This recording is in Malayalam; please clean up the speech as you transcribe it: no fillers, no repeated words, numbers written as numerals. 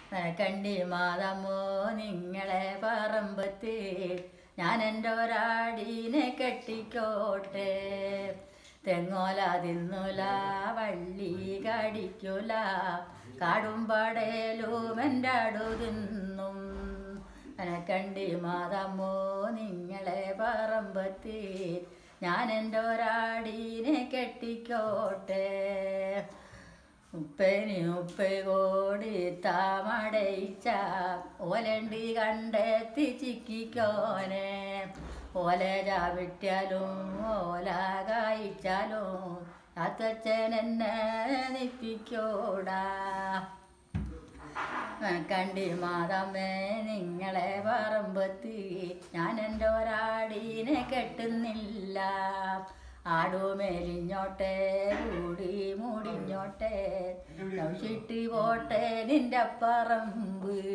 കണ്ടി മാതമ്മോ നിങ്ങളെ പറമ്പത്ത് ഞാൻ എൻ്റെ ഒരാടീനെ കെട്ടിക്കോട്ടെ. തെങ്ങോല തിന്നൂല വള്ളി കടിക്കൂല കാടും പടയലും എൻ്റെ അടു തിന്നും. കണ്ടി മാതമ്മോ നിങ്ങളെ പറമ്പത്ത് ഞാൻ എൻ്റെ ഒരാടീനെ കെട്ടിക്കോട്ടെ. ഉപ്പേനി ഉപ്പേ കോടി താമടയിച്ച ഓലണ്ടി കണ്ടെത്തി ചിക്കിക്കോനെ. ഓല ചാവിട്ടാലും ഓല കായ്ച്ചാലും അത്തച്ഛൻ എന്നെ നിപ്പിക്കോടാ. കണ്ടി മാതമ്മേ നിങ്ങളെ പറമ്പത്ത് ഞാൻ എൻ്റെ ഒരാടീനെ കെട്ടുന്നില്ല. ആടുമേലിഞ്ഞോട്ടെ കൂടി മൂടിഞ്ഞോട്ടെ നൗഷിട്ടി പോട്ടെ നിന്റെ പറമ്പ്.